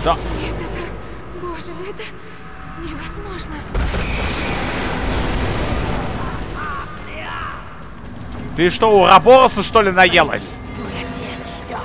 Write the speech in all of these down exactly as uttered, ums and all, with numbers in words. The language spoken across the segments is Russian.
Что? Нет, это... Боже, это невозможно. Ты что, у Рабороса, что ли, наелась? Твой отец ждет.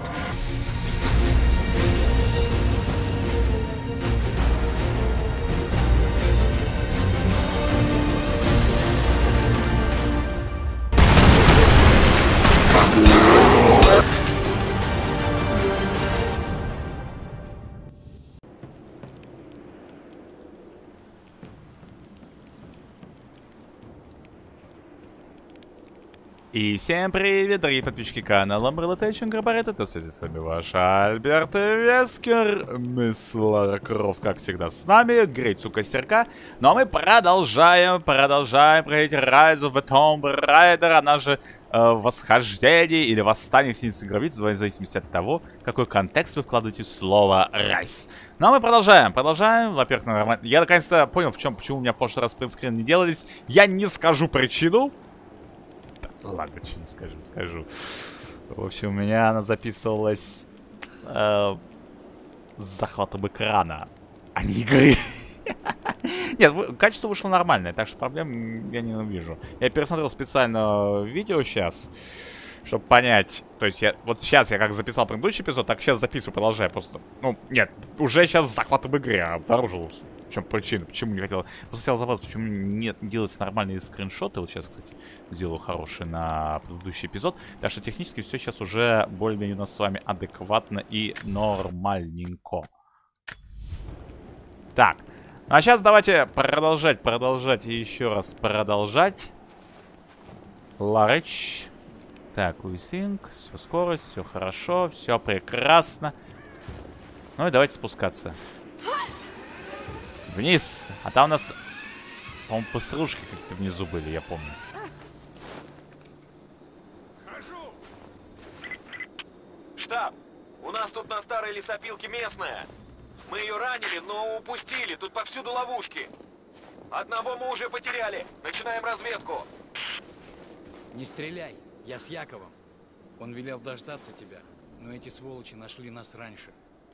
И всем привет, дорогие подписчики канала Umbrella Tech Incorporated. Это связи с вами ваш Альберт Вескер. Мисс Лара Крофт, как всегда, с нами. Грейтс у костерка. Ну а мы продолжаем, продолжаем проходить Rise of the Tomb Raider. Она же э, восхождение или восстание в Синицы Гробниц, в зависимости от того, какой контекст вы вкладываете в слово Rise. Ну а мы продолжаем, продолжаем. Во-первых, нормально. Я наконец-то понял, в чем, почему у меня в прошлый раз принтскрин не делались. Я не скажу причину. Ладно, что не скажу, скажу. В общем, у меня она записывалась э, с захватом экрана, а не игры. Нет, качество вышло нормальное, так что проблем я не вижу. Я пересмотрел специально видео сейчас, чтобы понять. То есть я вот сейчас я как записал предыдущий эпизод, так сейчас записываю, продолжаю просто. Ну, нет, уже сейчас с захватом игры обнаружил. В чем причина, почему не хотел. Просто хотел забраться, почему нет, не делать нормальные скриншоты. Вот сейчас, кстати, сделаю хороший на предыдущий эпизод. Так что технически все сейчас уже более-менее у нас с вами адекватно и нормальненько. Так. Ну а сейчас давайте продолжать, продолжать и еще раз продолжать. Ларыч. Так, уисинг. Все скорость, все хорошо, все прекрасно. Ну и давайте спускаться. Вниз. А там у нас, по-моему, постружки какие-то внизу были, я помню. Хожу. Штаб, у нас тут на старой лесопилке местная. Мы ее ранили, но упустили. Тут повсюду ловушки. Одного мы уже потеряли. Начинаем разведку. Не стреляй. Я с Яковом. Он велел дождаться тебя. Но эти сволочи нашли нас раньше.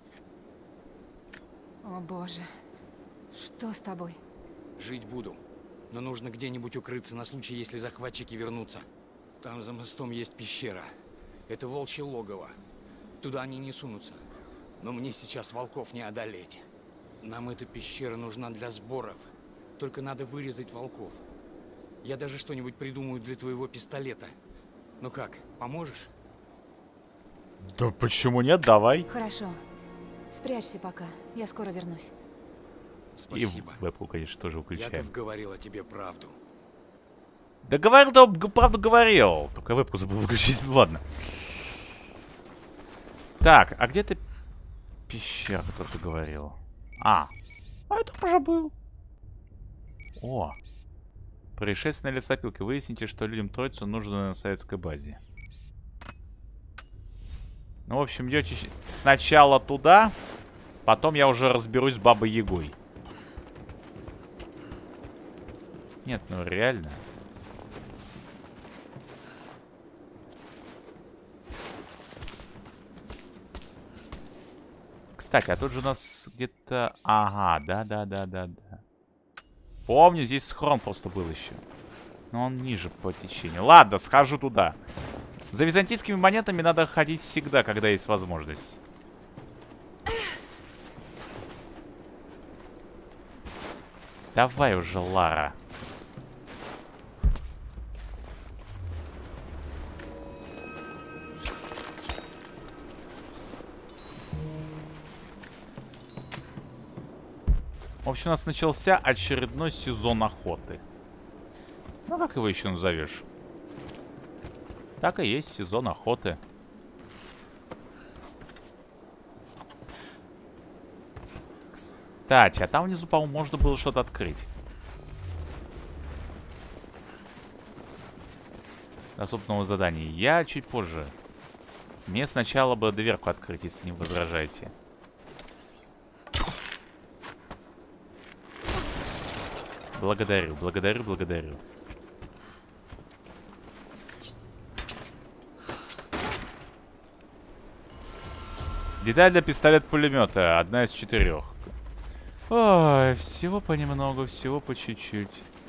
О боже. Что с тобой? Жить буду. Но нужно где-нибудь укрыться на случай, если захватчики вернутся. Там за мостом есть пещера. Это волчье логово. Туда они не сунутся. Но мне сейчас волков не одолеть. Нам эта пещера нужна для сборов. Только надо вырезать волков. Я даже что-нибудь придумаю для твоего пистолета. Ну как, поможешь? Да почему нет? Давай. Хорошо. Спрячься пока. Я скоро вернусь. Спасибо. И вебку, конечно, тоже выключаем. Яков говорил о тебе правду. Да говорил, да, правду говорил. Только вебку забыл выключить. Ладно. Так, а где ты пещера, кто-то говорил? А, а это уже был. О. Происшествие на лесопилке. Выясните, что людям Троицу нужно на советской базе. Ну, в общем, идете сначала туда, потом я уже разберусь с Бабой Ягой. Нет, ну реально. Кстати, а тут же у нас где-то... Ага, да-да-да-да-да. Помню, здесь схрон просто был еще. Но он ниже по течению. Ладно, схожу туда. За византийскими монетами надо ходить всегда, когда есть возможность. Давай уже, Лара. В общем, у нас начался очередной сезон охоты. Ну, как его еще назовешь? Так и есть сезон охоты. Кстати, а там внизу, по-моему, можно было что-то открыть. Доступного задания. Я чуть позже. Мне сначала бы дверку открыть, если не возражаете. Благодарю, благодарю, благодарю. Деталь для пистолет-пулемета. Одна из четырех. Ой, всего понемногу, всего по чуть-чуть.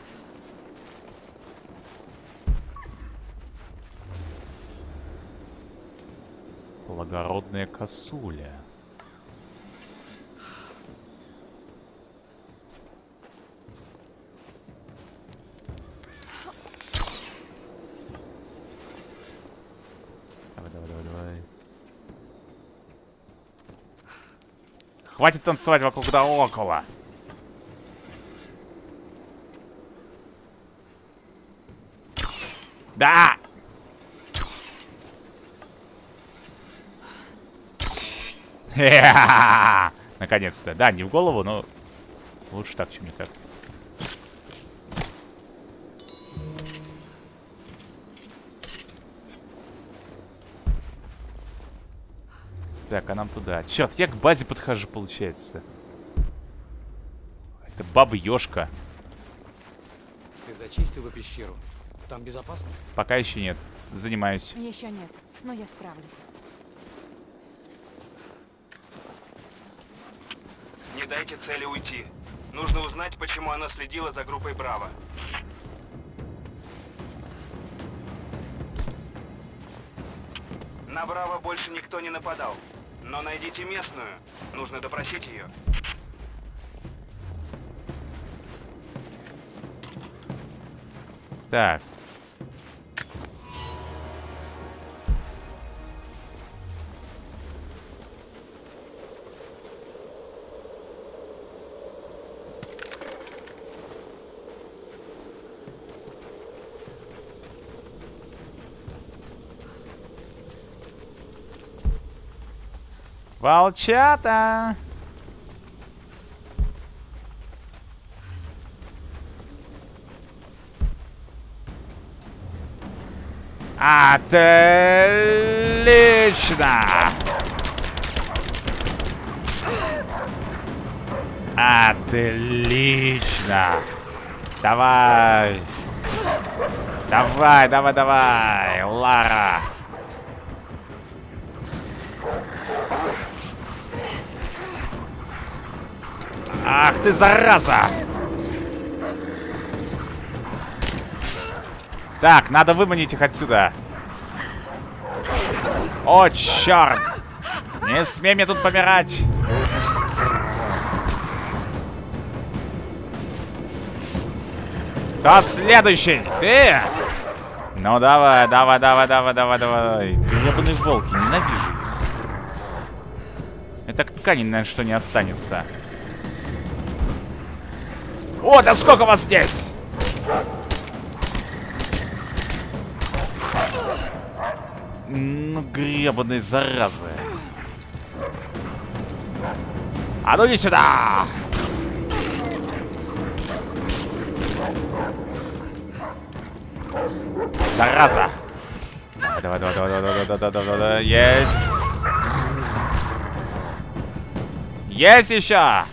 Благородная косуля. Давай, давай, давай, давай. Хватит танцевать вокруг да около. Да! Наконец-то. Да, не в голову, но лучше так, чем никак. Так, а нам туда. Черт, я к базе подхожу, получается. Это баба-ёшка. Ты зачистила пещеру? Там безопасно? Пока еще нет. Занимаюсь. Еще нет, но я справлюсь. Не дайте цели уйти. Нужно узнать, почему она следила за группой Браво. На Браво больше никто не нападал. Но найдите местную. Нужно допросить ее. Так. Волчата! Отлично! Отлично! Давай! Давай, давай, давай! Лара! Ах ты, зараза! Так, надо выманить их отсюда. О, черт! Не смей мне тут помирать! Кто следующий? Ты! Ну давай, давай, давай, давай, давай, давай. Гребаные волки, ненавижу их. Это ткани, наверное, что не останется. О, да сколько вас здесь? Ну, гребаные заразы. А ну иди сюда! Зараза! Давай, давай, давай, давай, давай, давай, давай, давай, давай, есть! Есть еще!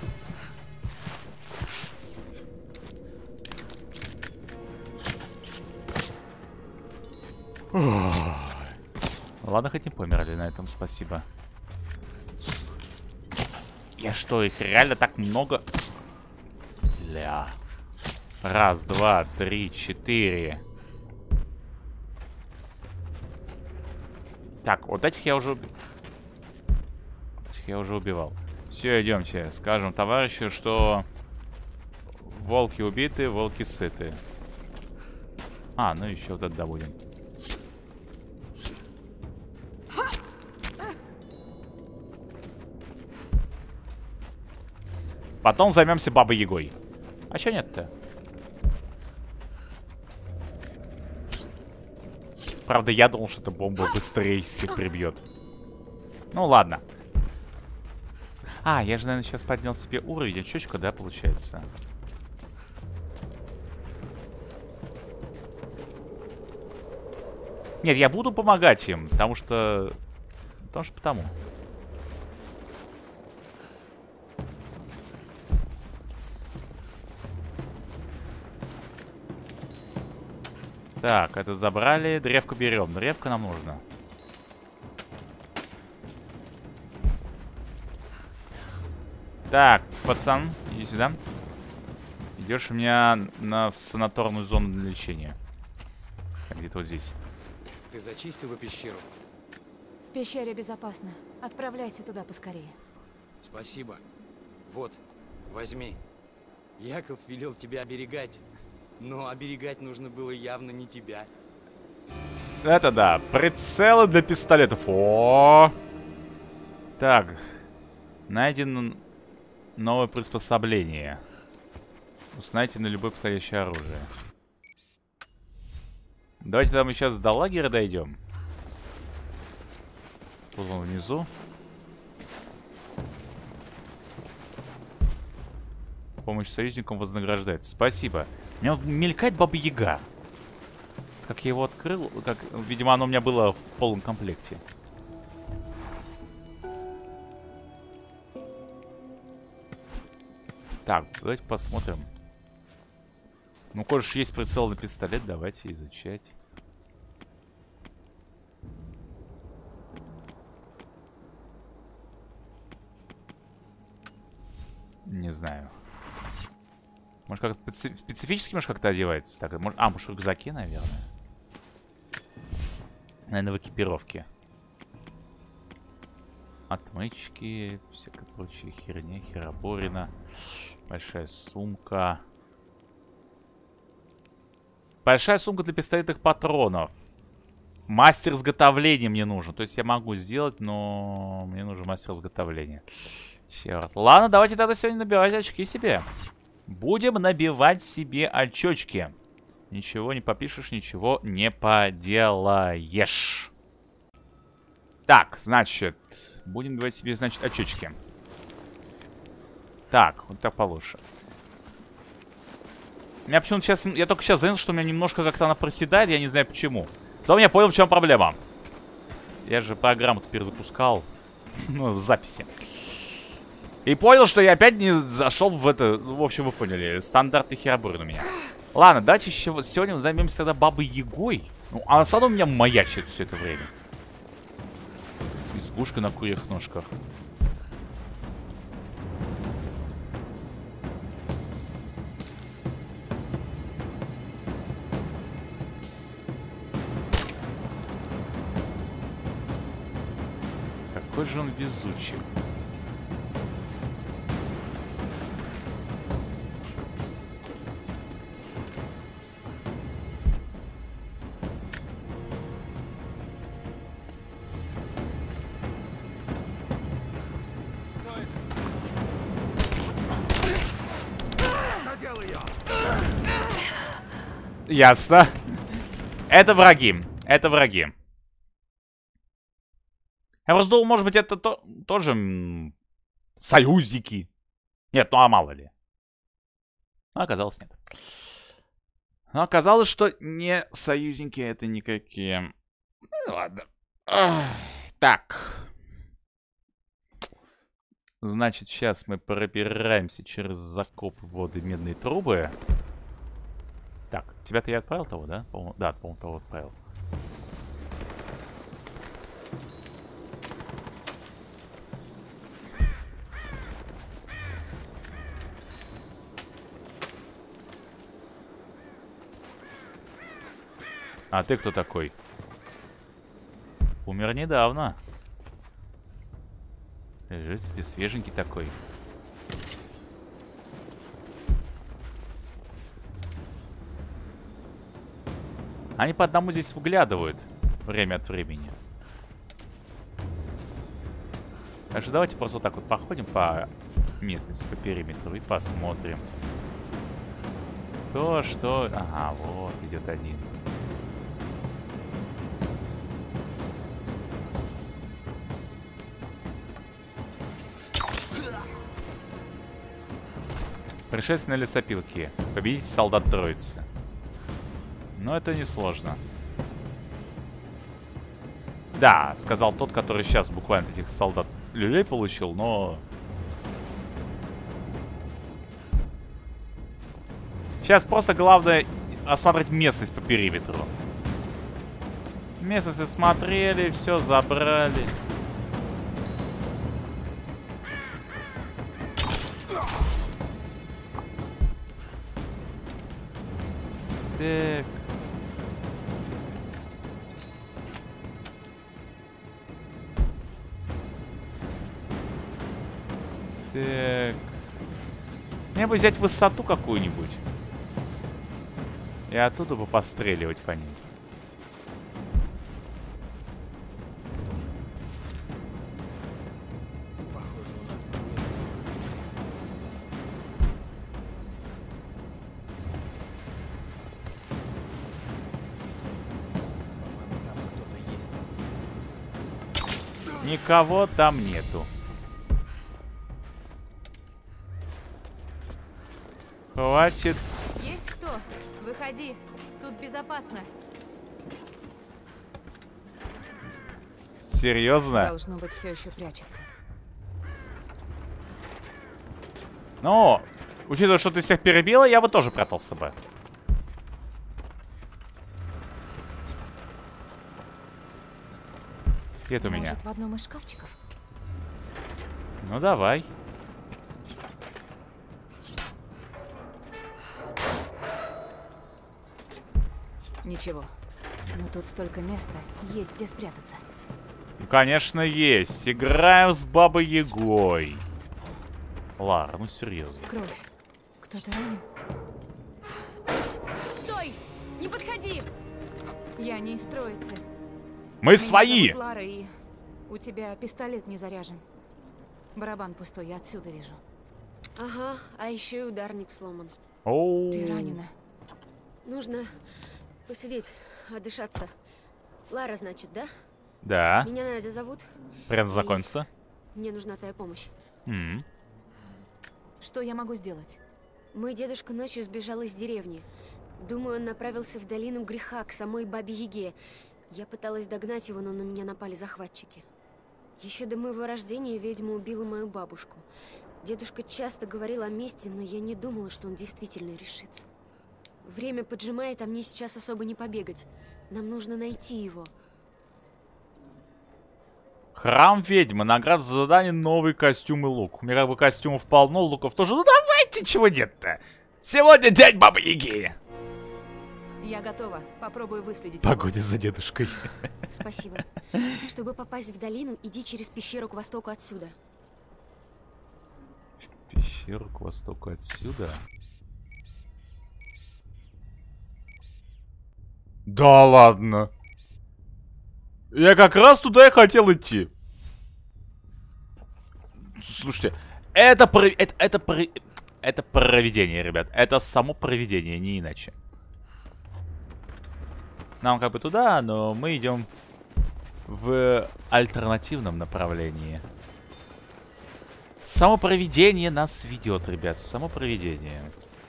Ладно, хоть не померли на этом, спасибо. Я что, их реально так много? Ля. Раз, два, три, четыре. Так, вот этих я уже убил. Этих я уже убивал. Все, идемте. Скажем товарищу, что волки убиты, волки сыты. А, ну еще вот это добудем. Потом займемся Бабой Ягой. А чё нет-то? Правда, я думал, что эта бомба быстрее всех прибьет. Ну ладно. А, я же, наверное, сейчас поднял себе уровень. Чучка, да, получается? Нет, я буду помогать им, потому что... Потому что потому. Так, это забрали. Древко берем. Древко нам нужно. Так, пацан, иди сюда. Идешь у меня на в санаторную зону для лечения. Где-то вот здесь. Ты зачистила пещеру? В пещере безопасно. Отправляйся туда поскорее. Спасибо. Вот, возьми. Яков велел тебя оберегать. Но оберегать нужно было явно не тебя. Это да. Прицелы для пистолетов. О! Так. Найдено новое приспособление. Узнайте на любое подходящее оружие. Давайте тогда мы сейчас до лагеря дойдем. Вот он внизу. Помощь союзникам вознаграждается. Спасибо. У меня мелькает Баба-Яга. Как я его открыл, как, видимо, оно у меня было в полном комплекте. Так, давайте посмотрим. Ну, конечно, есть прицел на пистолет, давайте изучать. Не знаю. Может, как-то специфически, может, как-то одевается? Так, может... А, может, в рюкзаке, наверное. Наверное, в экипировке. Отмычки, всякая прочая херня, хероборина. Большая сумка. Большая сумка для пистолетных патронов. Мастер изготовления мне нужен. То есть я могу сделать, но мне нужен мастер изготовления. Черт. Ладно, давайте тогда сегодня набивать очки себе. Будем набивать себе очечки. Ничего не попишешь, ничего не поделаешь. Так, значит, будем набивать себе, значит, очечки. Так, вот так получше. У меня почему-то сейчас... Я только сейчас заметил, что у меня немножко как-то она проседает, я не знаю почему. Потом я понял, в чем проблема. Я же программу перезапускал. Ну, в записи. И понял, что я опять не зашел в это... В общем, вы поняли. Стандартный хероборин у меня. Ладно, давайте еще сегодня мы займемся тогда Бабой-Ягой. Ну, она сама у меня маячит все это время. Избушка на курьих ножках. Какой же он везучий. Ясно. Это враги. Это враги. Я просто думал, может быть, это то, тоже м, союзники. Нет, ну а мало ли. Но оказалось, нет. Но оказалось, что не союзники это никакие. Ну, ладно. Ах, так. Значит, сейчас мы пробираемся через закоп воды медные трубы. Так, тебя-то я отправил того, да? По да, по-моему, того отправил. А ты кто такой? Умер недавно. Лежит себе свеженький такой. Они по одному здесь выглядывают время от времени. Так что давайте просто вот так вот походим по местности, по периметру и посмотрим. То, что... Ага, вот идет один. Пришествие на лесопилке. Победите солдат Троицы. Но это несложно. Да, сказал тот, который сейчас буквально этих солдат люлей получил, но... Сейчас просто главное осмотреть местность по периметру. Местность осмотрели, все забрали. Так. Так. Мне бы взять высоту какую-нибудь. И оттуда бы постреливать по ним. Похоже, у нас проблемы. По-моему, там кто-то есть. Никого там нету. Хватит. Есть кто? Выходи. Тут безопасно. Серьезно? Должно быть, все еще прячется. Ну, учитывая, что ты всех перебила, я бы тоже прятался бы. Где это у меня? Может, в одном из шкафчиков? Ну, давай. Ничего. Но тут столько места. Есть где спрятаться. Ну, конечно, есть. Играем с Бабой Ягой. Лара, ну серьезно. Кровь. Кто-то ранен? Стой! Не подходи! Я не из троицы. Мы Меня свои! зовут Лара, и у тебя пистолет не заряжен. Барабан пустой, я отсюда вижу. Ага, а еще и ударник сломан. Оу. Ты ранена. Нужно посидеть, отдышаться. Лара, значит, да? Да. Меня Надя зовут. Прям закончится. Мне нужна твоя помощь. М. Что я могу сделать? Мой дедушка ночью сбежал из деревни. Думаю, он направился в долину греха, к самой Бабе Яге. Я пыталась догнать его, но на меня напали захватчики. Еще до моего рождения ведьма убила мою бабушку. Дедушка часто говорил о мести, но я не думала, что он действительно решится. Время поджимает, а мне сейчас особо не побегать. Нам нужно найти его. Храм ведьмы. Награда за задание новый костюм и лук. У меня как бы костюмов полно, луков тоже. Ну давайте, чего нет-то? Сегодня день Бабы Яги. Я готова. Попробую выследить. Погоди за дедушкой. Спасибо. Чтобы попасть в долину, иди через пещеру к востоку отсюда. Пещеру к востоку отсюда. Да ладно. Я как раз туда и хотел идти. Слушайте, это про... это, это, про... это провидение, ребят. Это само провидение, не иначе. Нам как бы туда, но мы идем в альтернативном направлении. Само провидение нас ведет, ребят. Само провидение.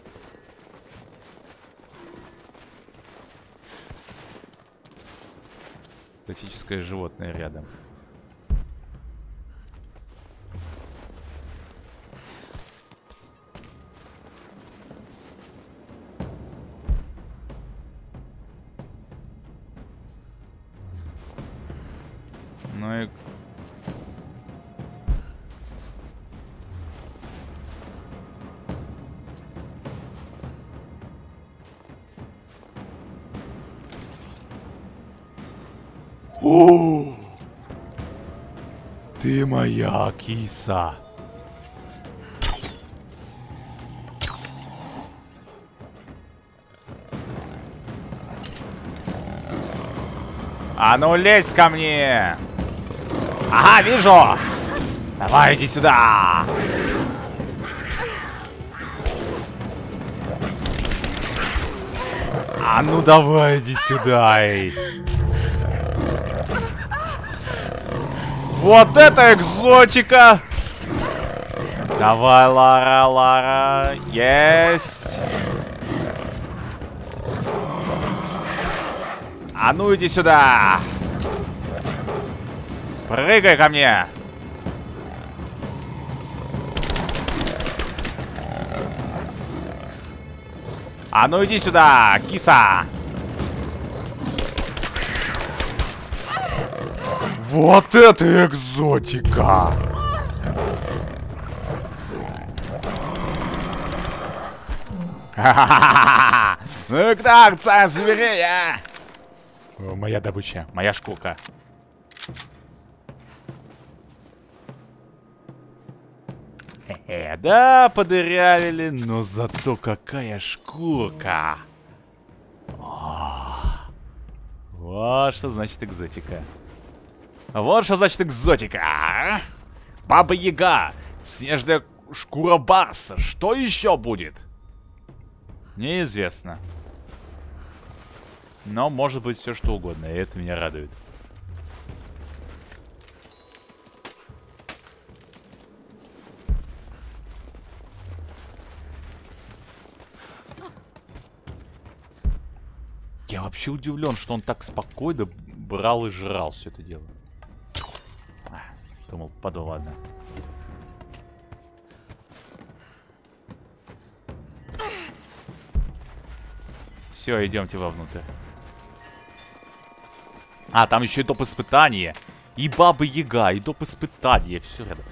Экзотическое животное рядом. Ну и... О! Ты моя киса. А ну лезь ко мне. Ага, вижу. Давай, иди сюда. А ну давай, иди сюда. Эй. Вот это экзотика! Давай, Лара, Лара. Есть! А ну иди сюда! Прыгай ко мне! А ну иди сюда, киса! Вот это экзотика! Ну кто, царь зверей, а? О, моя добыча, моя шкурка. Хе-хе, да, подырявили, но зато какая шкурка. О, вот что значит экзотика. Вот что значит экзотика. Баба-яга, снежная шкура барса. Что еще будет? Неизвестно. Но может быть все что угодно, и это меня радует. Я вообще удивлен, что он так спокойно брал и жрал все это дело. А, думал, падал, ладно. Все, идемте вовнутрь. А, там еще и доп. Испытание. И Баба-Яга, и доп. Испытание. Все рядом.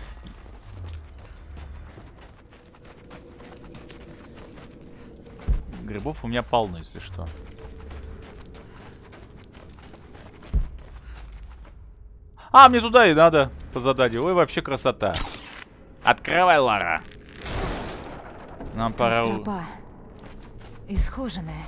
Грибов у меня полно, если что. А, мне туда и надо по заданию. Ой, вообще красота. Открывай, Лара. Нам пора... Тропа. Исхоженная.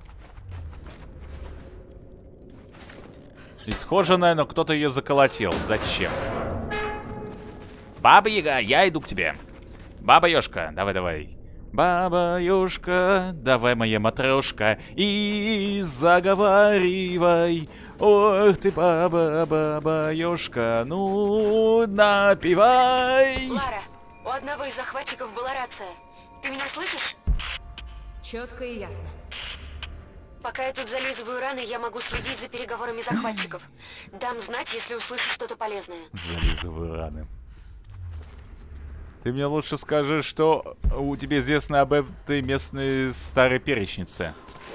Исхоженная, но кто-то ее заколотил. Зачем? Баба-Яга, я иду к тебе. Баба-Ёшка, давай-давай. Баба-Ёшка, давай, моя матрешка, и заговаривай. Ох ты, баба-баба-Ёшка, ну, напивай. Лара, у одного из захватчиков была рация. Ты меня слышишь? Четко и ясно. Пока я тут зализываю раны, я могу следить за переговорами захватчиков. Дам знать, если услышу что-то полезное. Зализываю раны. Ты мне лучше скажи, что у тебя известно об этой местной старой перечнице.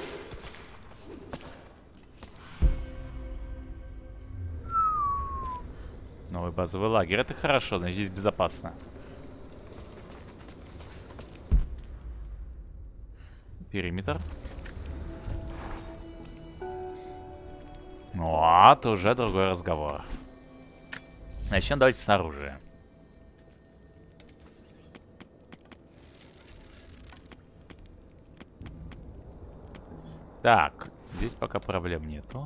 Новый базовый лагерь. Это хорошо, значит, здесь безопасно. Периметр. Вот, уже другой разговор. Начнем давайте с оружия. Так, здесь пока проблем нету.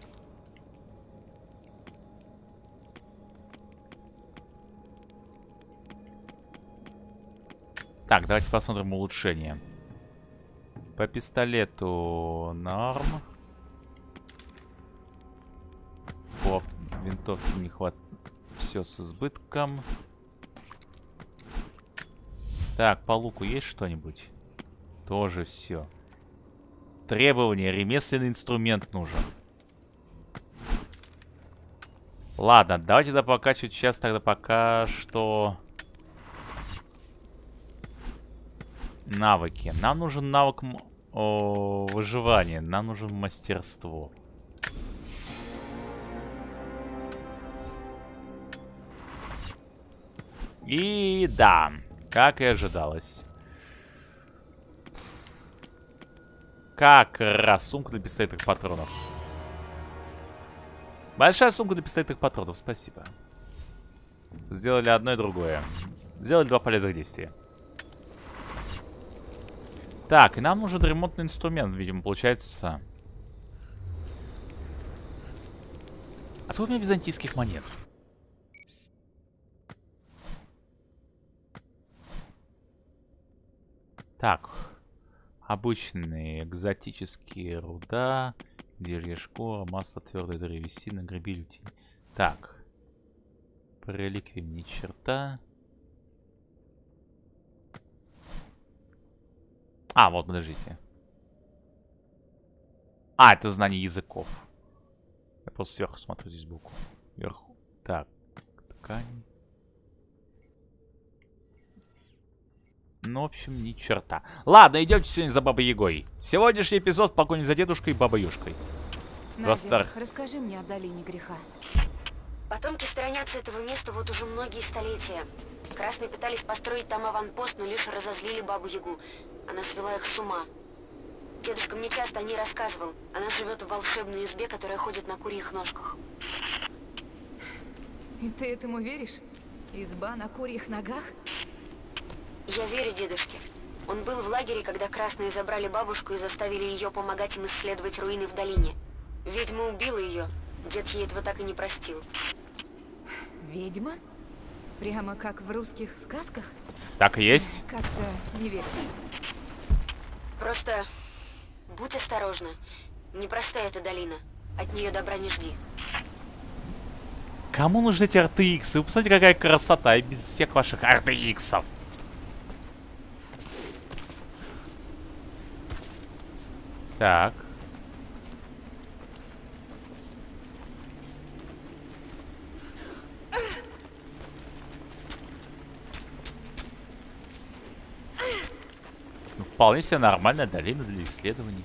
Так, давайте посмотрим улучшение. По пистолету норм. По винтовке не хватит. Все с избытком. Так, по луку есть что-нибудь? Тоже все. Требования. Ремесленный инструмент нужен. Ладно, давайте тогда покачивать сейчас тогда пока что... Навыки. Нам нужен навык о, выживания. Нам нужен мастерство. И да, как и ожидалось. Как раз сумка для пистолетных патронов. Большая сумка для пистолетных патронов, спасибо. Сделали одно и другое. Сделали два полезных действия. Так, и нам нужен ремонтный инструмент, видимо, получается. А сколько у меня византийских монет? Так. Обычные экзотические руда, деревья шкура, масса твердой древесины, грабиль. Так. По реликвиям ни черта. А, вот, подождите. А, это знание языков. Я просто сверху смотрю здесь букву. Вверху. Так. Ткань. Ну, в общем, ни черта. Ладно, идемте сегодня за Бабой Ягой. Сегодняшний эпизод в погоне за дедушкой и Бабой Юшкой. Два старых. Расскажи мне о долине греха. Потомки сторонятся этого места вот уже многие столетия. Красные пытались построить там аванпост, но лишь разозлили Бабу Ягу. Она свела их с ума. Дедушка мне часто о ней рассказывал. Она живет в волшебной избе, которая ходит на курьих ножках. И ты этому веришь? Изба на курьих ногах? Я верю дедушке. Он был в лагере, когда красные забрали бабушку и заставили ее помогать им исследовать руины в долине. Ведьма убила ее. Дед ей этого так и не простил. Ведьма? Прямо как в русских сказках? Так и есть. Как-то не верится. Просто будь осторожна. Непростая эта долина. От нее добра не жди. Кому нужны эти эр тэ икс? Вы посмотрите, какая красота, и без всех ваших эр тэ иксов. Так. Ну, вполне себе нормальная долина для исследований.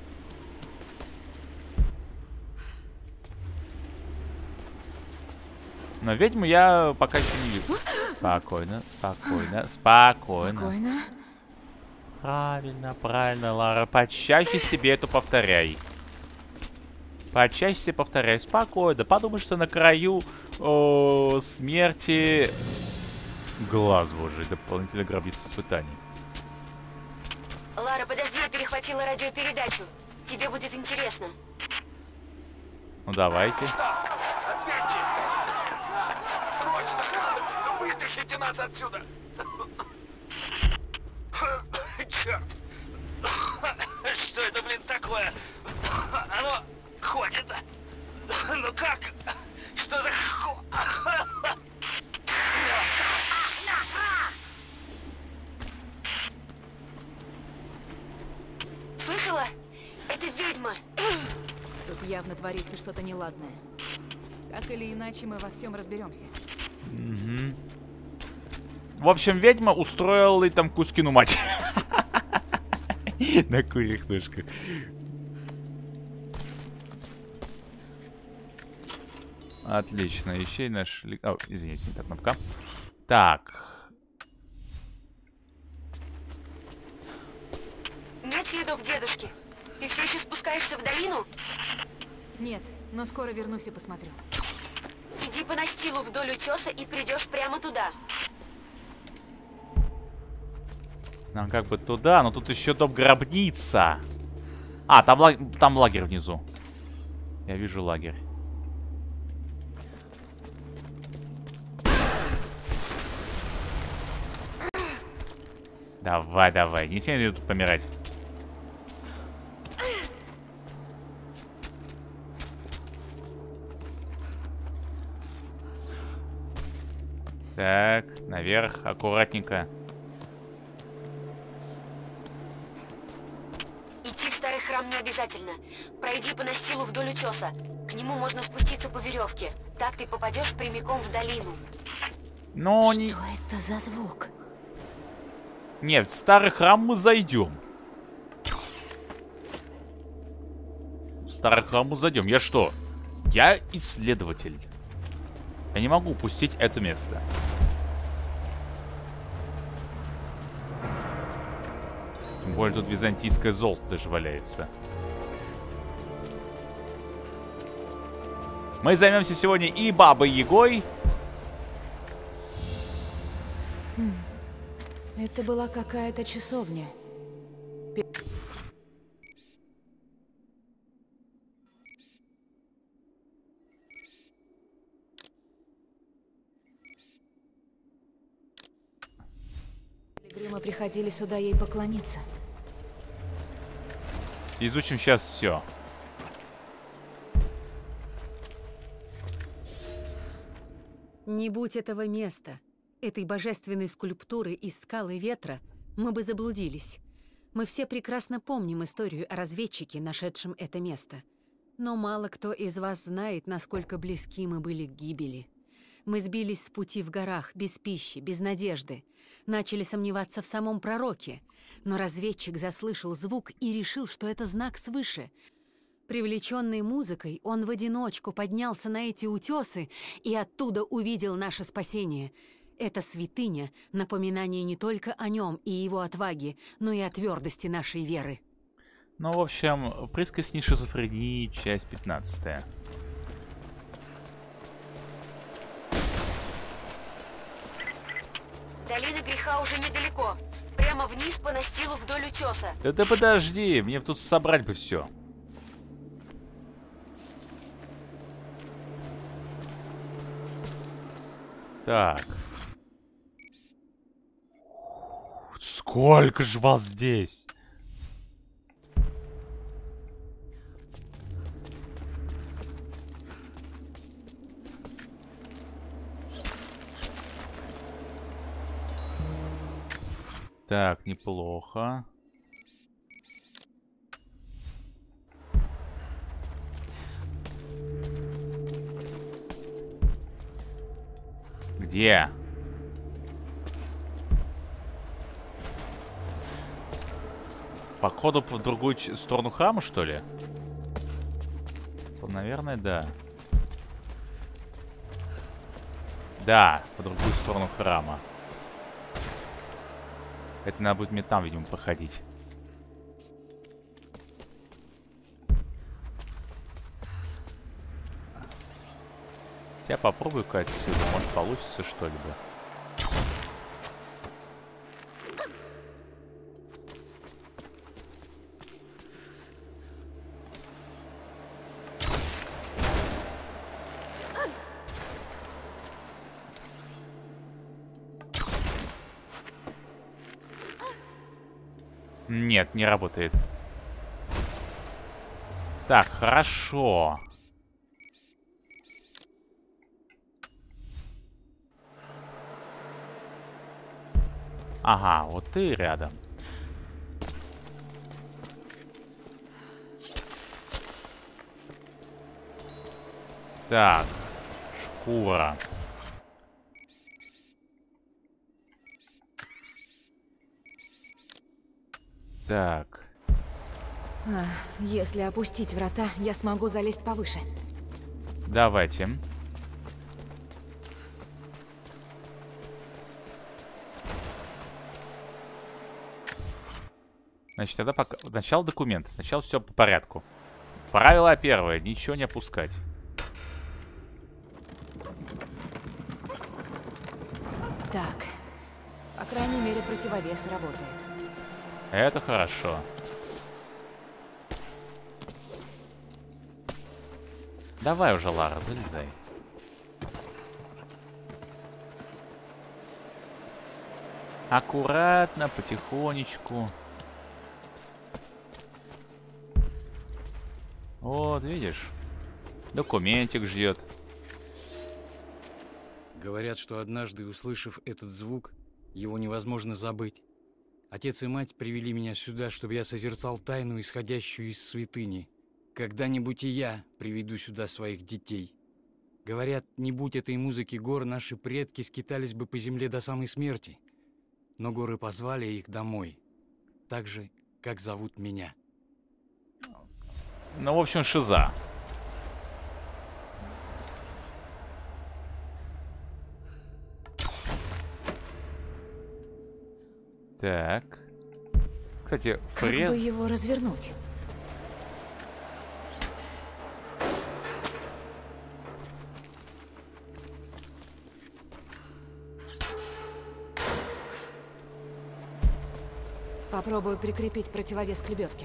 Но ведьму я пока еще не вижу. Спокойно, спокойно, спокойно. Спокойно. Правильно, правильно, Лара. Почаще себе это повторяй. Почаще себе повторяй. Спокойно. Подумай, что на краю о, смерти глаз божий. Дополнительно гробница испытаний. Лара, подожди, я перехватила радиопередачу. Тебе будет интересно. Ну давайте. Ответьте! Срочно! Вытащите нас отсюда! Черт! Что это, блин, такое? Оно ходит. Ну как? Что за хо... Слышала? Это ведьма. Тут явно творится что-то неладное. Так или иначе, мы во всем разберемся. Угу. В общем, ведьма устроила и там Кузькину мать. На курьих ножках. Отлично, еще и нашли... О, извините, не та кнопка. Так. Нет следов дедушки. Ты все еще спускаешься в долину? Нет, но скоро вернусь и посмотрю. Иди по настилу вдоль утеса и придешь прямо туда. Нам как бы туда, но тут еще дом гробница. А, там, лаг... там лагерь внизу. Я вижу лагерь. Давай, давай. Не смей мне тут помирать. Так, наверх, аккуратненько. Идти в старый храм не обязательно. Пройди по настилу вдоль утеса. К нему можно спуститься по веревке. Так ты попадешь прямиком в долину. Но не... Что это за звук? Нет, в старый храм мы зайдем. В старый храм мы зайдем. Я что? Я исследователь. Я не могу упустить это место. Тем более тут византийское золото даже валяется. Мы займемся сегодня и Бабой Ягой. Это была какая-то часовня. Пилигримы приходили сюда ей поклониться. Изучим сейчас все. Не будь этого места, этой божественной скульптуры из скалы ветра, мы бы заблудились. Мы все прекрасно помним историю о разведчике, нашедшем это место. Но мало кто из вас знает, насколько близки мы были к гибели. Мы сбились с пути в горах, без пищи, без надежды. Начали сомневаться в самом пророке. Но разведчик заслышал звук и решил, что это знак свыше. Привлеченный музыкой, он в одиночку поднялся на эти утесы и оттуда увидел наше спасение. Эта святыня — напоминание не только о нем и его отваге, но и о твердости нашей веры. Ну, в общем, присказни шизофрении, часть пятнадцатая. Долина греха уже недалеко. Прямо вниз по настилу вдоль утеса. Да ты подожди, мне тут собрать бы все. Так. Сколько же вас здесь? Так, неплохо. Где? Походу в другую сторону храма, что ли? Наверное, да. Да, по другую сторону храма. Это надо будет мне там, видимо, походить. Я попробую-ка отсюда. Может, получится что-либо. Нет, не работает. Так, хорошо. Ага, вот ты рядом. Так, шкура. Так. А, если опустить врата, я смогу залезть повыше. Давайте. Значит, тогда пока... Сначала документы. Сначала все по порядку. Правило первое. Ничего не опускать. Так. По крайней мере, противовес работает. Это хорошо. Давай уже, Лара, залезай. Аккуратно, потихонечку. Вот, видишь? Документик ждет. Говорят, что однажды, услышав этот звук, его невозможно забыть. Отец и мать привели меня сюда, чтобы я созерцал тайну, исходящую из святыни. Когда-нибудь и я приведу сюда своих детей. Говорят, не будь этой музыки гор, наши предки скитались бы по земле до самой смерти. Но горы позвали их домой. Так же, как зовут меня. Ну, в общем, шиза. Так. Кстати, Как пресс... бы его развернуть? Попробую прикрепить противовес к лебедке.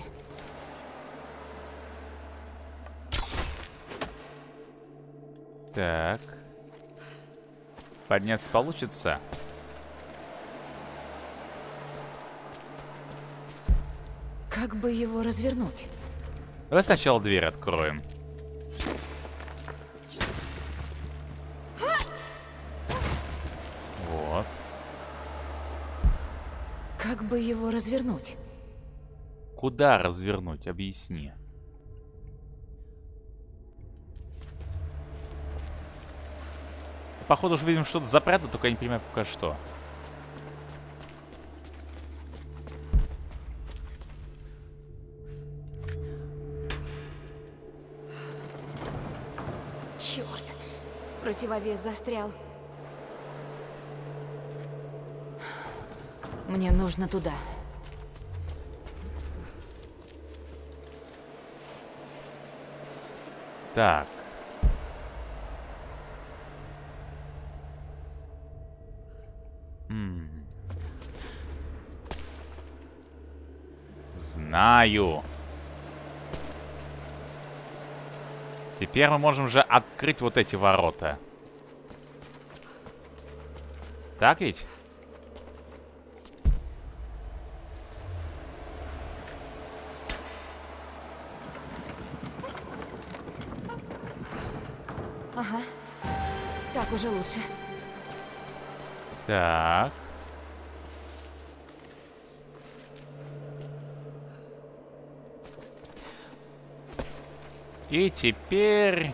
Так. Подняться получится? Как бы его развернуть? Давай сначала дверь откроем. Вот. Как бы его развернуть? Куда развернуть? Объясни. Походу уже видим что-то запрятано, только я не понимаю пока что. Черт! Противовес застрял. Мне нужно туда. Так. М. Знаю. Теперь мы можем же открыть вот эти ворота. Так ведь? Ага. Так уже лучше. Так. И теперь...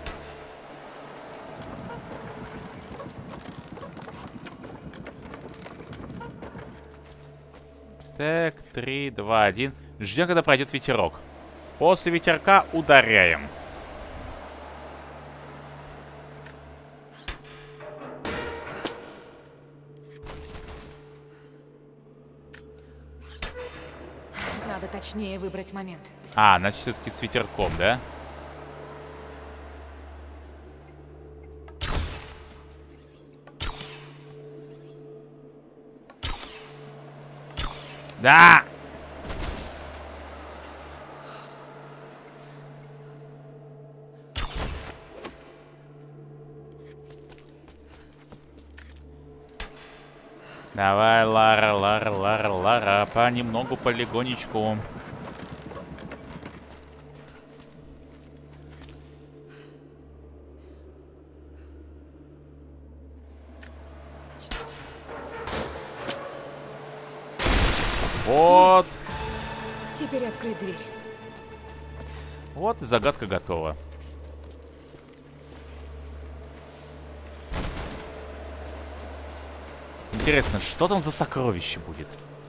Так, три, два, один. Ждем, когда пройдет ветерок. После ветерка ударяем. Надо точнее выбрать момент. А, значит, все-таки с ветерком, да? Да! Давай, Лара, Лара, Лара, Лара, понемногу, полигонечку. Вот. Теперь открыть дверь. Вот и загадка готова. Интересно, что там за сокровище будет?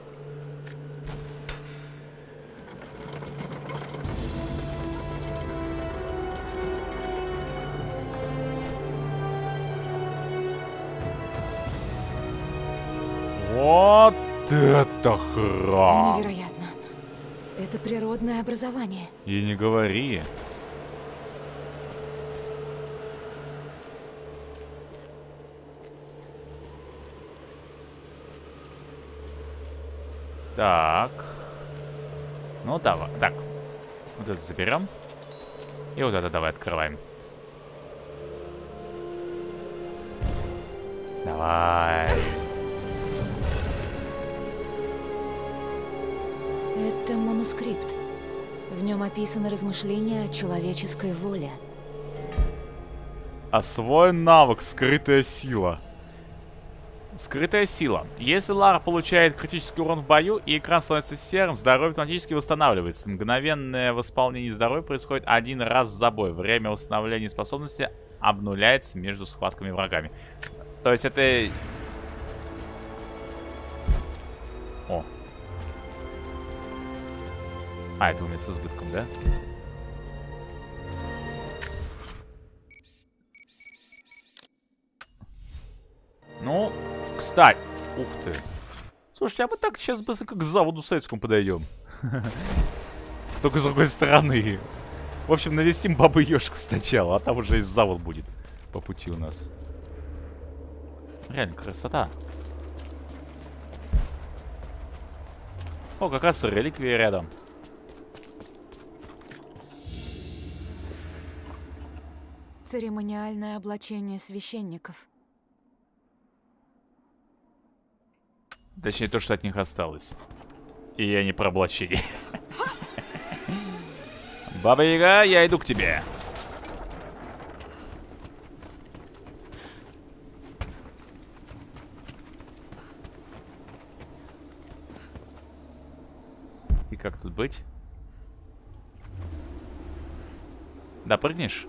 Вот это храм! Невероятно. Это природное образование. И не говори. Так. Ну, давай. Так. Вот это заберем. И вот это давай открываем. Давай. Это манускрипт. В нем описаны размышления о человеческой воле. Освоен навык «Скрытая сила». Скрытая сила. Если Лара получает критический урон в бою и экран становится серым, здоровье автоматически восстанавливается. Мгновенное восполнение здоровья происходит один раз за бой. Время восстановления способности обнуляется между схватками врагами. То есть это... О. А, это у меня с избытком, да? Ну, кстати. Ух ты. Слушайте, а мы так сейчас быстро к заводу советскому подойдем. Только с другой стороны. В общем, навестим бабы Ёшку сначала, а там уже и завод будет по пути у нас. Реально красота. О, как раз реликвия рядом. Церемониальное облачение священников. Точнее, то, что от них осталось. И я не про облачение. Баба Яга, я иду к тебе. И как тут быть? Допрыгнешь?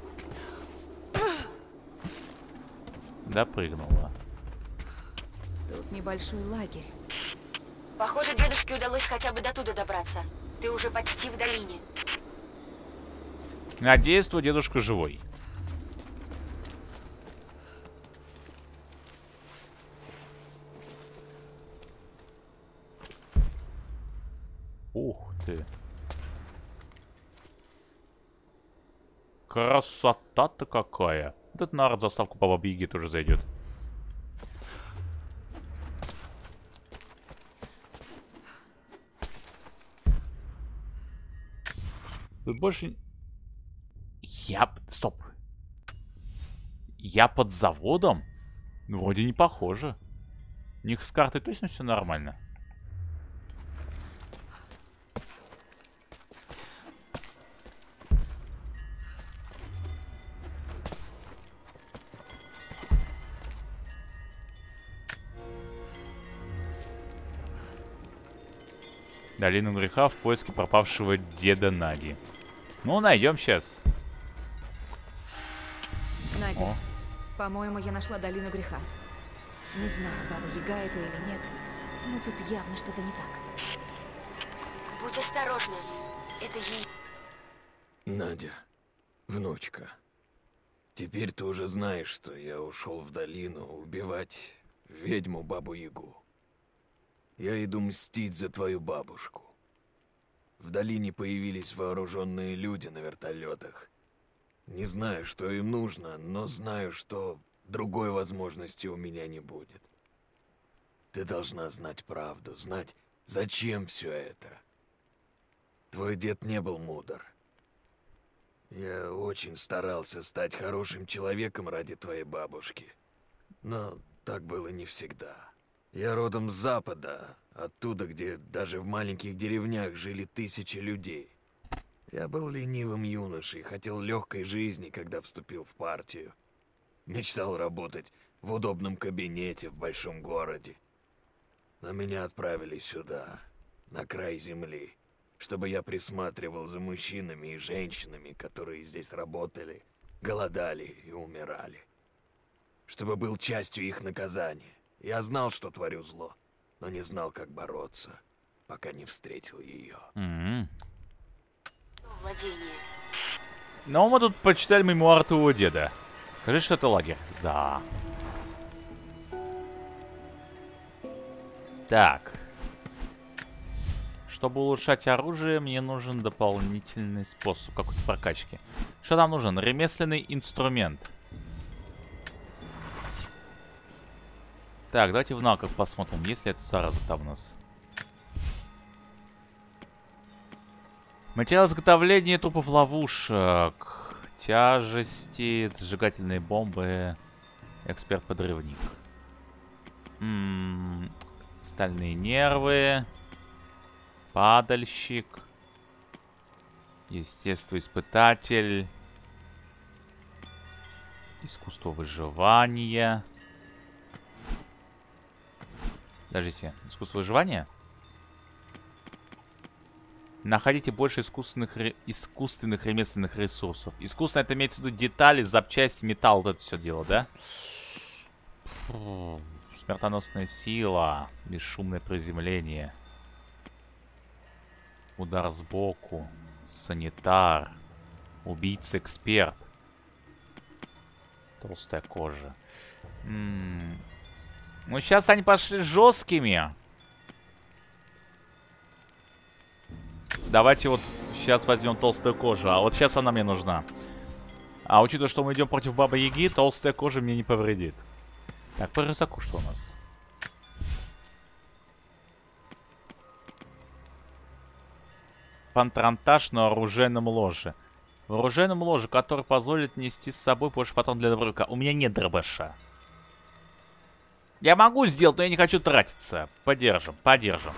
Допрыгнула. Тут небольшой лагерь. Похоже, дедушке удалось хотя бы до туда добраться. Ты уже почти в долине. Надеюсь, твой дедушка живой. Ух ты. Красота-то какая. Вот это на заставку по Бабе Яге тоже зайдет. Тут больше... Я... Стоп. Я под заводом? Ну, вроде не похоже. У них с картой точно все нормально. Долину греха в поиске пропавшего деда Нади. Ну, найдем сейчас. Надя, О. по-моему, я нашла долину греха. Не знаю, Баба Яга это или нет, но тут явно что-то не так. Будь осторожна. Это ей... Надя, внучка, теперь ты уже знаешь, что я ушел в долину убивать ведьму Бабу Ягу. Я иду мстить за твою бабушку. В долине появились вооруженные люди на вертолетах. Не знаю, что им нужно, но знаю, что другой возможности у меня не будет. Ты должна знать правду, знать, зачем все это. Твой дед не был мудр. Я очень старался стать хорошим человеком ради твоей бабушки. Но так было не всегда. Я родом с Запада, оттуда, где даже в маленьких деревнях жили тысячи людей. Я был ленивым юношей, хотел легкой жизни, когда вступил в партию. Мечтал работать в удобном кабинете в большом городе. Но меня отправили сюда, на край земли, чтобы я присматривал за мужчинами и женщинами, которые здесь работали, голодали и умирали. Чтобы был частью их наказания. Я знал, что творю зло, но не знал, как бороться, пока не встретил ее. Mm-hmm. Владение. Ну, мы тут почитали мемуар твоего деда. Скажи, что это лагерь. Да. Так. Чтобы улучшать оружие, мне нужен дополнительный способ какой-то прокачки. Что нам нужен? Ремесленный инструмент. Так, давайте в навыках посмотрим, есть ли это зараза там у нас. Материал изготовления трупов ловушек. Тяжести, зажигательные бомбы. Эксперт-подрывник. М-м-м, стальные нервы. Падальщик. Естествоиспытатель. Искусство выживания. Подождите, искусство выживания? Находите больше искусственных, искусственных ремесленных ресурсов. Искусственно это имеется в виду детали, запчасти, металл, вот это все дело, да? Фу, смертоносная сила, бесшумное приземление. Удар сбоку, санитар, убийца-эксперт. Толстая кожа. М-м. Ну, сейчас они пошли жесткими. Давайте вот сейчас возьмем толстую кожу. А вот сейчас она мне нужна. А учитывая, что мы идем против Бабы Яги, толстая кожа мне не повредит. Так, по рюкзаку что у нас? Патронтаж на оружейном ложе. В оружейном ложе, который позволит нести с собой больше патрон для дробовика. У меня нет дробаша. Я могу сделать, но я не хочу тратиться. Подержим, подержим.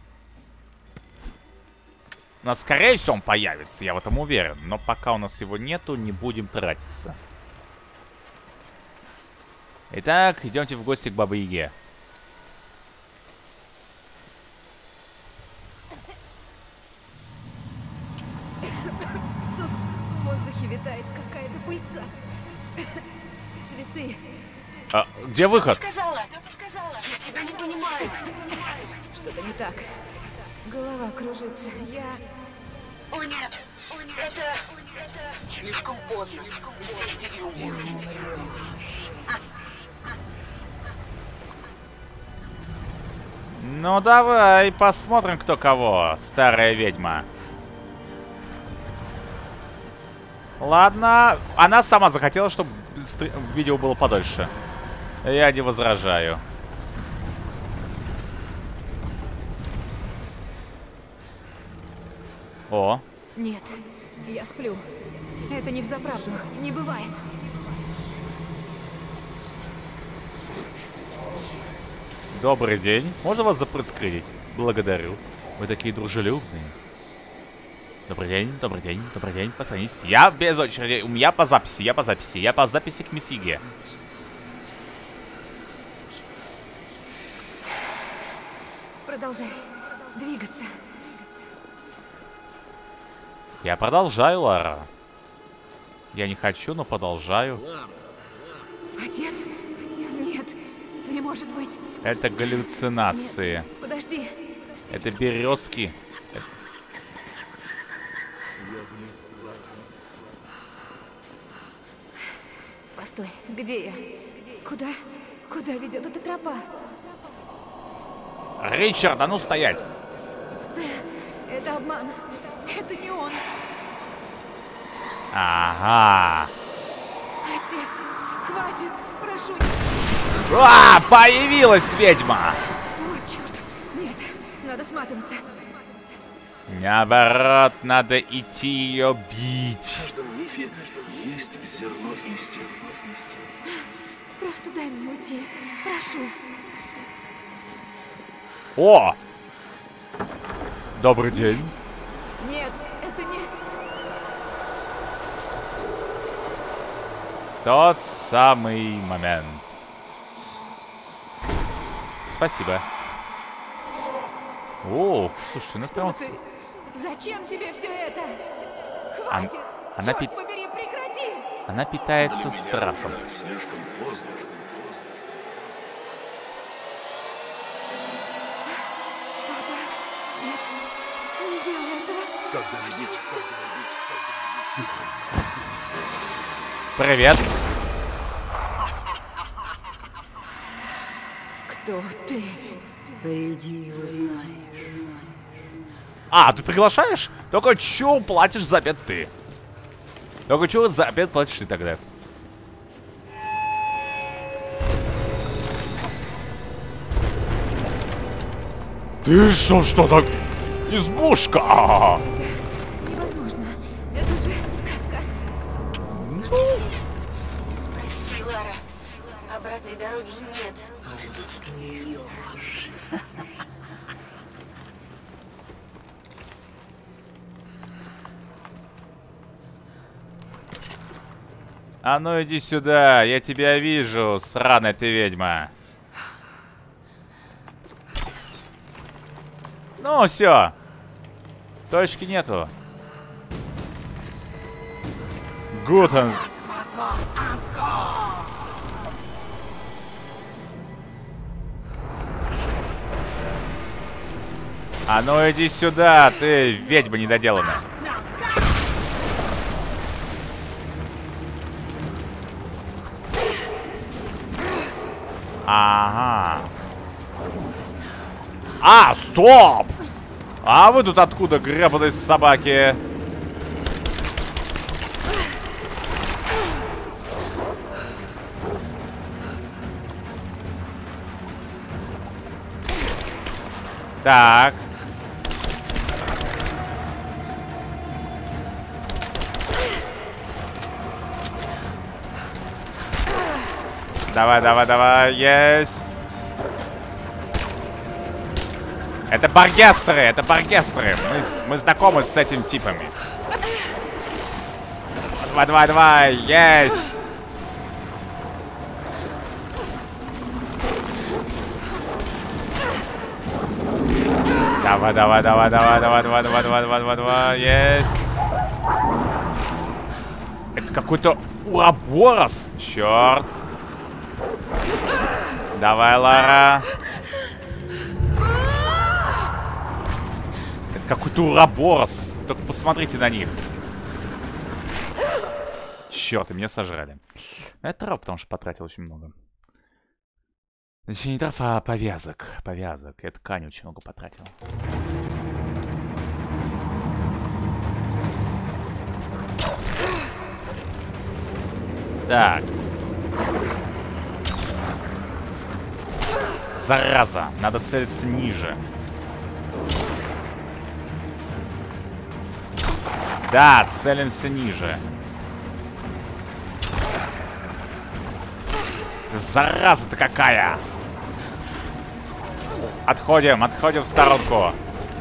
У нас, скорее всего, он появится, я в этом уверен. Но пока у нас его нету, не будем тратиться. Итак, идемте в гости к Бабе Яге. Тут в воздухе витает какая-то пыльца. Цветы. А, где выход? Сказала, сказала, я тебя не понимаю. Что-то не так. Голова кружится. Я... О нет, о нет, это, это слишком поздно. Ну давай посмотрим, кто кого, старая ведьма. Ладно, она сама захотела, чтобы видео было подольше. Я не возражаю. О. Нет, я сплю. Это не взаправду, не бывает. Добрый день. Можно вас запрыскрыть? Благодарю. Вы такие дружелюбные. Добрый день, добрый день, добрый день. Посадись. Я без очереди. У меня по записи, я по записи. Я по записи к мисс Еге. Продолжай двигаться. Я продолжаю, Лара. Я не хочу, но продолжаю. Отец? Нет, не может быть. Это галлюцинации. Нет, подожди. Это березки. Постой, где я? Куда? Куда ведет эта тропа? Ричард, а ну стоять! Это обман. Это не он. Ага. Отец, хватит, прошу. А, появилась ведьма! О, черт. Нет, надо сматываться. Наоборот, надо идти ее бить. В каждом мифе есть зерно истины. Просто дай мне уйти. Прошу. О! Добрый день. Нет, это не... Тот самый момент. Спасибо. О, слушай, у нас Кто прям... ты? Зачем тебе все это? Ан- Хватит! она Черт пи- побери, прекрати! Она питается страхом. Слишком поздно. Нет, не делай этого. Привет. Кто ты? Приди, узнаешь. А, ты приглашаешь? Только чё платишь за обед ты? Только чё за обед платишь ты тогда? Ты что, что так? Избушка! Это невозможно. Это же сказка. Прости, Лара. Обратной дороги нет. А ну иди сюда, я тебя вижу, сраная ты ведьма. Ну, все. Точки нету. Гутен. А ну иди сюда, ты ведьма недоделанная. Ага. А, стоп! А вы тут откуда, гребаные собаки? Так. Давай, давай, давай, есть. Это баргестеры, это баргестеры. Мы, мы знакомы с этими типами. Давай, давай, давай, есть. Давай, давай, давай, давай, давай, давай, давай, давай, давай, давай, давай, есть. Это какой-то уроборос, черт. Давай, Лара. Это какой-то уроборос. Только посмотрите на них. Черт, и меня сожрали. Это травм, потому что потратил очень много. Точнее, не трав, а повязок. Повязок. Я ткани очень много потратил. Так. Зараза. Надо целиться ниже. Да, целимся ниже. Зараза-то какая! Отходим, отходим в сторонку.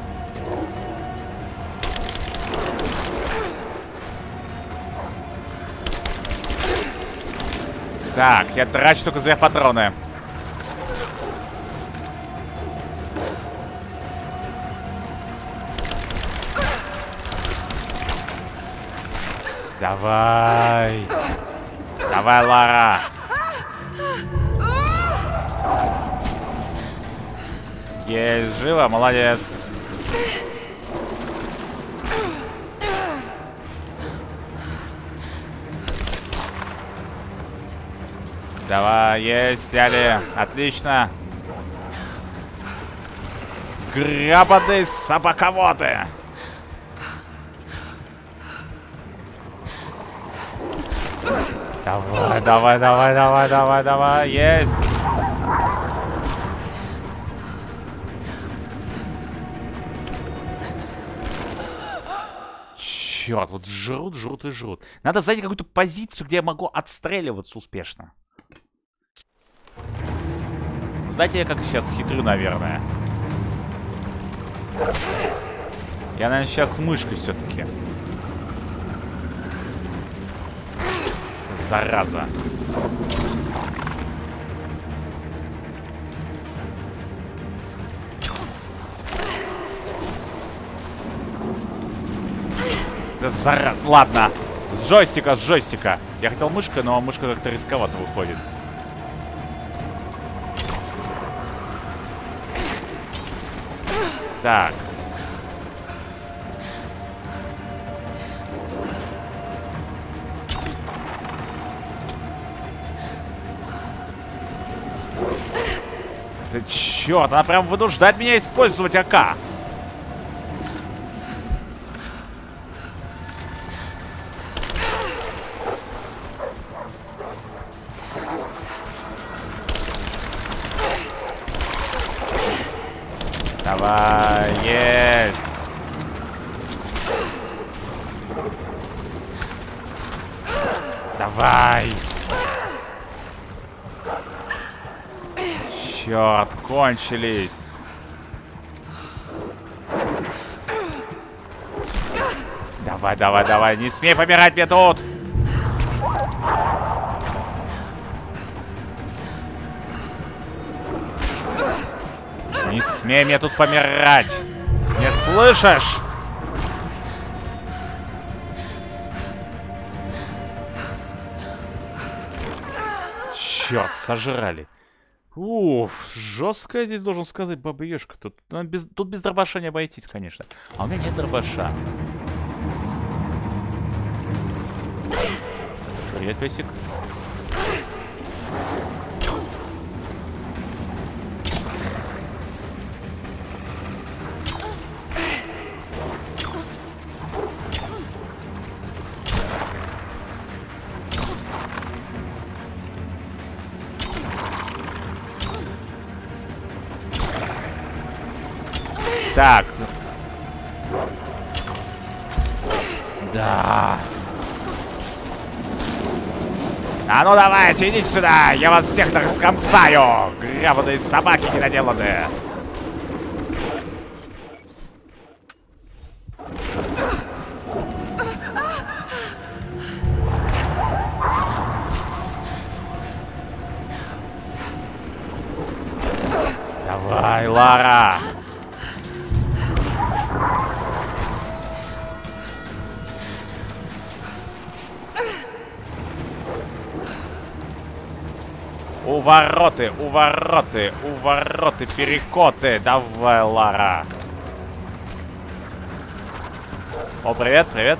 Так, я трачу только зря патроны. Давай. Давай, Лара. Есть, живо, молодец. Давай, есть, сяли. Отлично. Грабаные собаководы. Давай, давай, давай, давай, давай, давай, есть. Черт, вот жрут, жрут и жрут. Надо занять какую-то позицию, где я могу отстреливаться успешно. Знаете, я как сейчас хитрю, наверное. Я, наверное, сейчас с мышкой все-таки. Зараза. Да зараза. Ладно. С джойстика, с джойстика. Я хотел мышкой, но мышка как-то рисковато выходит. Так. Да черт, она прям вынуждает меня использовать АК. Давай, есть. Давай. Черт, кончились. Давай, давай, давай. Не смей помирать мне тут. Не смей мне тут помирать. Не слышишь? Черт, сожрали. Уф, жесткая здесь, должен сказать, баба-ешка. Тут, ну, без, тут без дробаша не обойтись, конечно. А у меня нет дробаша. Привет, песик. Так. Да. А ну давайте, идите сюда. Я вас всех раскромсаю. Гребаные собаки недоделанные. Давай, Лара. Увороты, увороты, увороты, перекоты. Давай, Лара. О, привет, привет.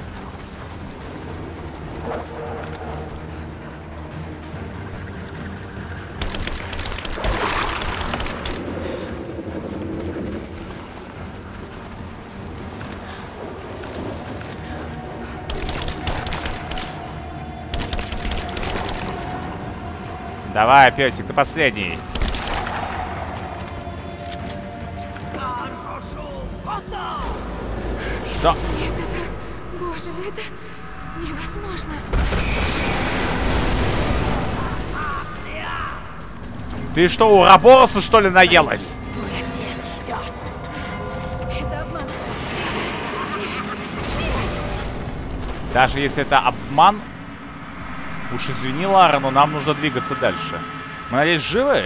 Давай, песик, ты последний. Что? Нет, это... Боже, это невозможно. Ты что, у Рабороса, что ли, наелась? Твой отец ждет. Это обман. Даже если это обман, уж извини, Лара, но нам нужно двигаться дальше. Мы, надеюсь, живы?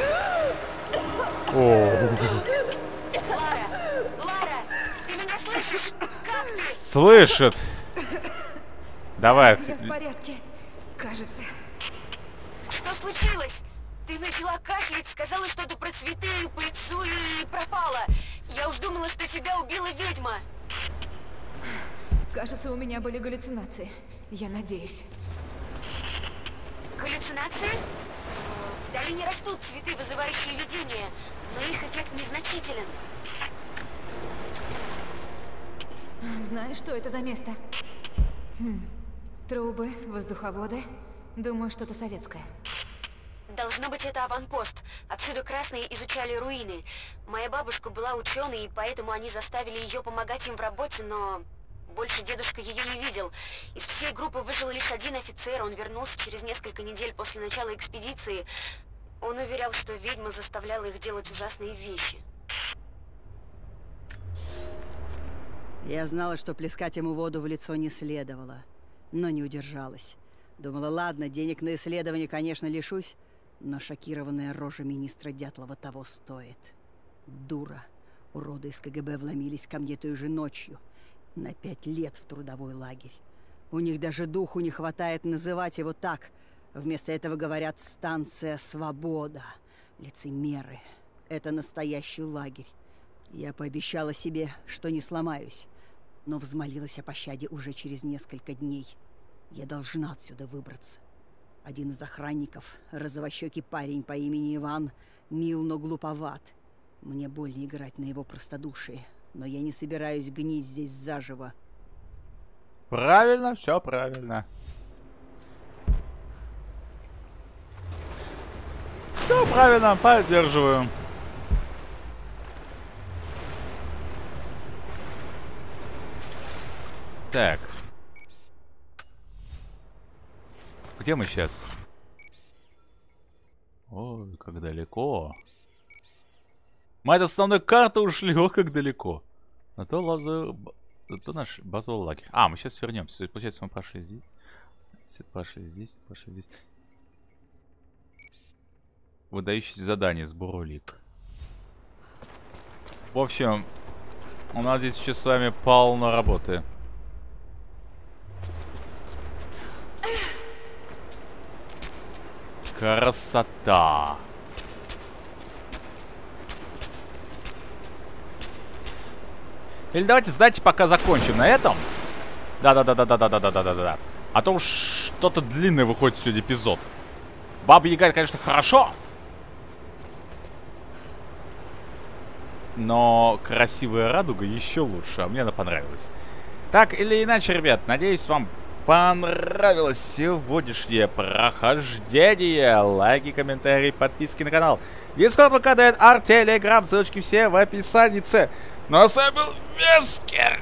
О. Лара! Лара! Ты меня слышишь? Как ты? Слышит. Давай. Я в порядке, кажется. Что случилось? Ты начала кашлять, сказала что-то про цветы, пыльцу и пропала. Я уж думала, что тебя убила ведьма. Кажется, у меня были галлюцинации. Я надеюсь. Галлюцинации? В долине растут цветы, вызывающие видения, но их эффект незначителен. Знаешь, что это за место? Хм. Трубы, воздуховоды. Думаю, что-то советское. Должно быть, это аванпост. Отсюда красные изучали руины. Моя бабушка была ученой, и поэтому они заставили ее помогать им в работе, но больше дедушка ее не видел. Из всей группы выжил лишь один офицер, он вернулся через несколько недель после начала экспедиции. Он уверял, что ведьма заставляла их делать ужасные вещи. Я знала, что плескать ему воду в лицо не следовало, но не удержалась. Думала, ладно, денег на исследование, конечно, лишусь, но шокированная рожа министра Дятлова того стоит. Дура. Уроды из ка гэ бэ вломились ко мне той же ночью. На пять лет в трудовой лагерь. У них даже духу не хватает называть его так. Вместо этого говорят «станция Свобода». Лицемеры. Это настоящий лагерь. Я пообещала себе, что не сломаюсь, но взмолилась о пощаде уже через несколько дней. Я должна отсюда выбраться. Один из охранников, розовощекий парень по имени Иван, мил, но глуповат. Мне больно играть на его простодушие, но я не собираюсь гнить здесь заживо. Правильно, все правильно. Все правильно, поддерживаю. Так. Где мы сейчас? Ой, как далеко. Мы от основной карты ушли, ох, как далеко. На то лазу... То наш базовый лагерь. А, мы сейчас вернемся. То есть, получается, мы пошли здесь. Пошли здесь, пошли здесь. Выдающиеся задания, сбор улик. В общем, у нас здесь сейчас с вами полно работы. Красота. Или давайте, знаете, пока закончим на этом. Да-да-да-да-да-да-да-да-да-да. А то уж что-то длинное выходит сегодня эпизод. Баба Яга, конечно, хорошо. Но красивая радуга еще лучше. А мне она понравилась. Так или иначе, ребят, надеюсь, вам понравилось сегодняшнее прохождение. Лайки, комментарии, подписки на канал. Дискорд, ВК, Арт, Телеграм, ссылочки все в описании. Ну а с вами был Вескер.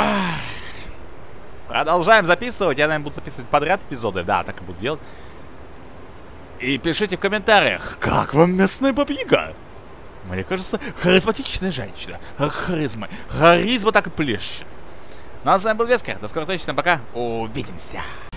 Продолжаем записывать. Я, наверное, буду записывать подряд эпизоды. Да, так и буду делать. И пишите в комментариях, как вам местная Баба Яга? Мне кажется, харизматичная женщина. Харизма. Харизма так и плещет. Ну а с вами был Вескер. До скорой встречи. Всем пока. Увидимся.